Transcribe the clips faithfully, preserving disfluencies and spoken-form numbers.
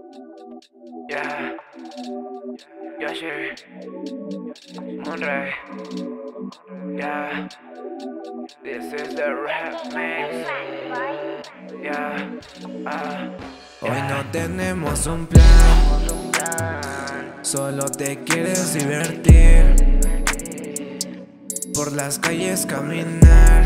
Yeah, Yoshi, Monray. Yeah, this is the rap mix. Yeah, ah. Hoy no tenemos un plan, solo te quieres divertir, por las calles caminar.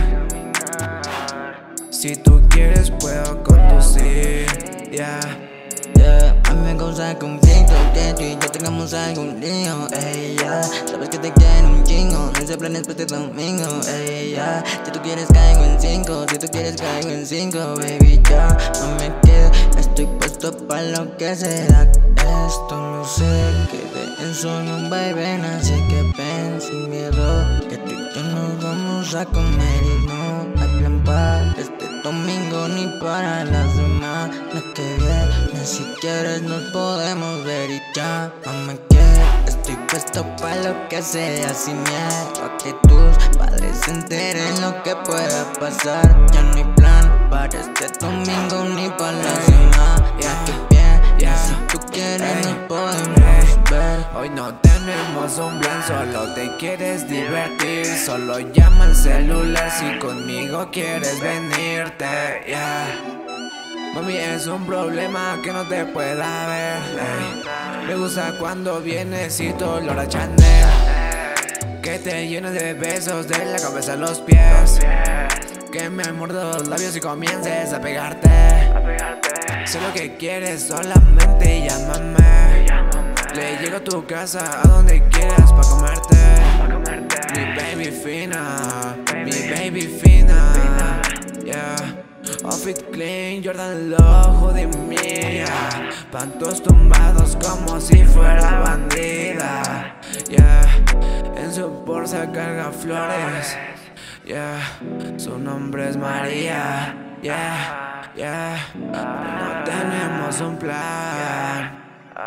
Si tú quieres puedo conducir, yeah. Yeah, a mí me causa conflicto que tú y yo tengamos algún lío, ey, yeah. Sabes que te quiero un chingo, no hice planes para este domingo, ey, yeah. Si tú quieres caigo en cinco, si tú quieres caigo en cinco, baby, ya. No me quedo, estoy puesto pa' lo que sea esto, no sé que de eso no vaivén, así que ven sin miedo, que tú y yo nos vamos a comer y no hay plan para este domingo ni para la semana que viene. Si quieres nos podemos ver y ya no me quedo, estoy puesto pa' lo que sea, sin miedo a que tus padres se enteren lo que pueda pasar. Ya no hay plan para este domingo ni para la semana que viene. Si tú quieres nos podemos ver. Hoy no tenemos un plan, solo te quieres divertir. Solo llama al celular si conmigo quieres venirte, yeah. Mami, es un problema que no te pueda ver, ey. Me gusta cuando vienes y tu olor a Chanel, que te llenas de besos de la cabeza a los pies, que me muerdo los labios y comiences a pegarte. Sé lo que quieres, solamente llámame. Le llego a tu casa, a donde quieras pa' comerte. Mi baby fina, mi baby fina, yeah. Outfit clean, Jordan Low, hoodie mía, pantos tumbados como si fuera bandida, yeah. En su bolsa carga flores, yeah. Su nombre es María, yeah, yeah. No tenemos un plan,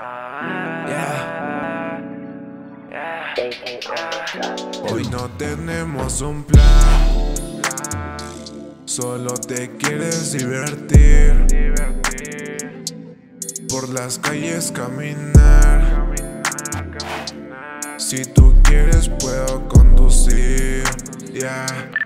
yeah. Hoy no tenemos un plan, solo te quieres divertir, por las calles caminar. Si tú quieres puedo conducir, yeah.